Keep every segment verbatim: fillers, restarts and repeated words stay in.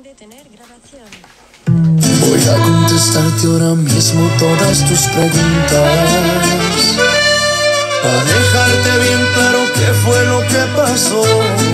Detener grabación. Voy a contestarte ahora mismo todas tus preguntas, para dejarte bien claro qué fue lo que pasó.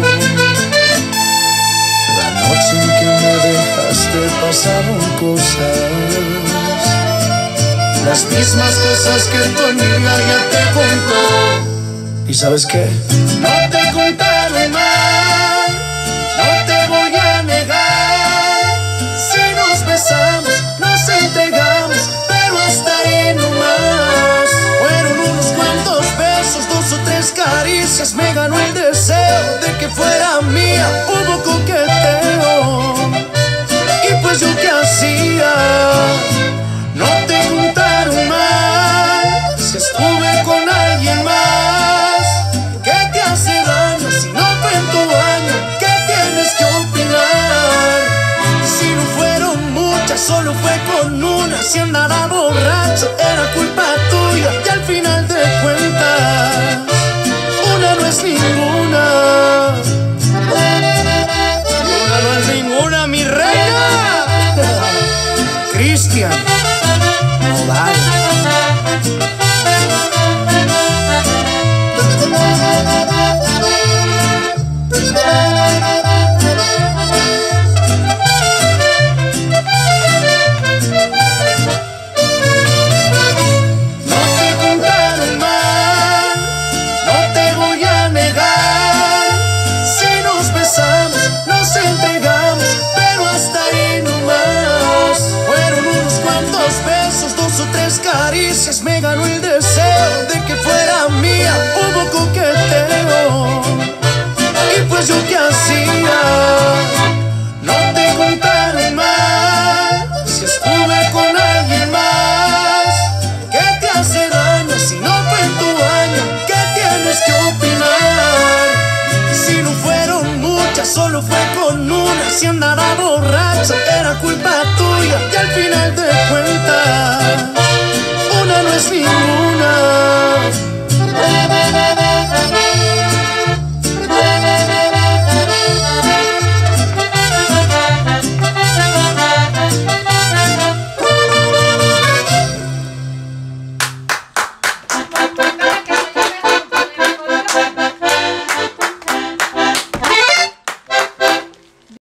La noche en que me dejaste pasaron cosas, las mismas cosas que tu amiga ya te contó. ¿Y sabes qué? No te contaron mal, no te voy a negar. Si nos besamos, nos entregamos, pero hasta ahí nomás. Fueron unos cuantos besos, dos o tres caricias. Me ganó el deseo de que fuera mía. Hubo coqueteo, y pues yo qué hacía. No te contaron mal, si estuve con alguien más. ¿Qué te hace daño si no fue en tu año? ¿Qué tienes que opinar? Si no fueron muchas, solo fue con una. Si andaba borracho, era culpa tuya. Y al final de cuentas, una no es ninguna. Una no es ninguna, mi reina. Cristian Nodal. Caricias, me ganó el deseo de que fuera mía. Hubo coqueteo, y pues yo qué hacía. No te contaron mal, si estuve con alguien más. ¿Qué te hace daño si no fue en tu año? ¿Qué tienes que opinar? Si no fueron muchas, solo fue con una. Si andaba borracho, era culpa tuya. Y al final de cuentas,